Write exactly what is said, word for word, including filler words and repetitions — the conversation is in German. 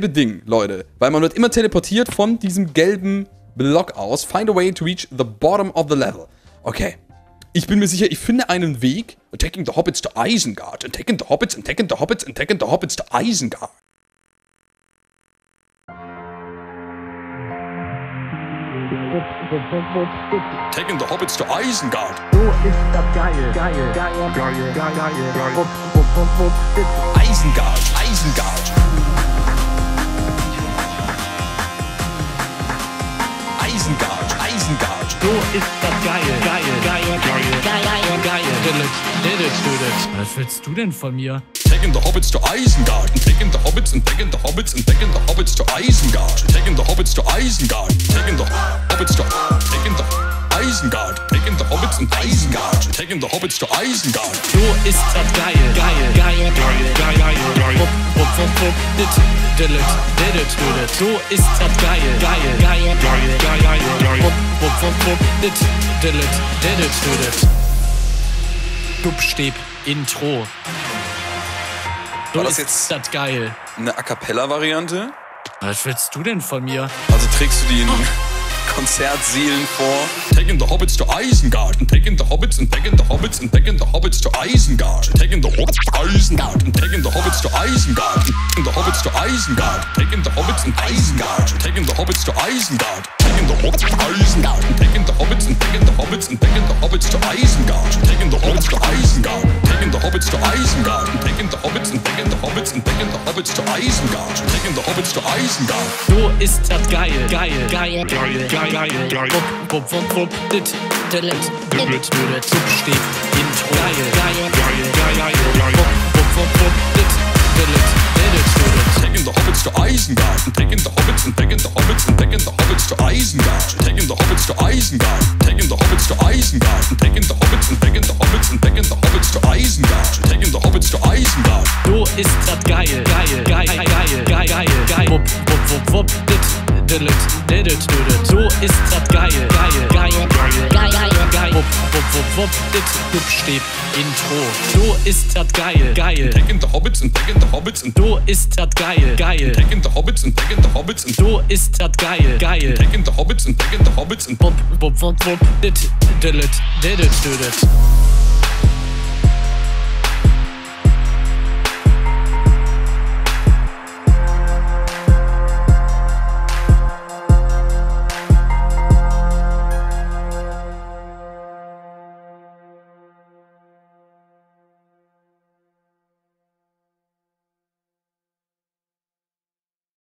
gelbe Ding, Leute. Weil man wird immer teleportiert von diesem gelben Block aus. Find a way to reach the bottom of the level. Okay. Ich bin mir sicher, ich finde einen Weg. Attacking the Hobbits to Isengard. Attacking the Hobbits, attacking the Hobbits, attacking the Hobbits to Isengard. Taking the Hobbits to Isengard. So ist das geil, geil, geil, geil, geil, geil. Wupp, wupp, wupp, wupp. Isengard, Isengard. Isengard, Isengard. So ist das geil, geil, geil, geil, geil, geil, geil. Did it, did it, did it. Was willst du denn von mir? Taking the Hobbits to Isengard. And taking the Hobbits and taking the Hobbits and taking the Hobbits to Isengard. Taking the Hobbits to Isengard. Taking the Hobbits to taking the Isengard. Taking the Hobbits and Isengard. Taking the Hobbits to Isengard. So ist das geil, geil, geil, geil, geil, geil. Wupp, wupp, wupp, wupp. Did, did it, did it, did it. So ist das geil, geil, geil, geil, geil, geil. Wupp, wupp, wupp, wupp. Did, did it, did it, did it. Dubstep Intro. So War das ist jetzt das geil. eine A Cappella-Variante? Was willst du denn von mir? Also trägst du die in Konzertsälen vor? Taking the Hobbits to Isengard. And taking the Hobbits and taking the Hobbits and taking the Hobbits to Isengard. Taking the Hobbits to Isengard. And taking the Hobbits to Isengard. Taking the Hobbits to Isengard. Taking the Hobbits and Isengard. Taking the Hobbits to Isengard. Taking the Hobbits to Isengard. And taking the Hobbits and taking the Hobbits and taking the Hobbits to Isengard. Taking the Hobbits to Isengard. Taking the Hobbits to Isengard. And taking the Hobbits and taking the Hobbits and taking the Hobbits to Isengard. Taking the Hobbits to Isengard. So ist das geil, geil, geil, geil, geil, geil, geil. Wupp, wupp, wupp, wupp. Did, did it, did it, did it. Dubstep Intro. Geil, geil, geil, geil, geil, geil. Wupp, wupp, wupp, wupp. Did, did it, did it, did it. Taking the Hobbits to Isengard. And taking the Hobbits and taking the Hobbits and taking the Hobbits to Isengard. Taking the Hobbits to Isengard. Taking the Hobbits to Isengard. And taking the Hobbits and taking the Hobbits and taking the Hobbits to Isengard. Taking the Hobbits to Isengard. So ist das geil, geil, geil, geil, geil, geil, geil. Wupp, wupp, wupp, wupp. Did, did it, did it, did it. So ist das geil, geil, geil, geil, geil, geil, geil. Wupp, wupp, wupp, wupp. Did, Dubstep Intro. So ist das geil, geil. Taking the Hobbits and taking the Hobbits and So ist das geil, geil. taking the Hobbits and taking the Hobbits and So ist das geil, geil. taking the Hobbits and taking the Hobbits and Wupp, wupp, wupp, wupp. Did, did it, did it, did it.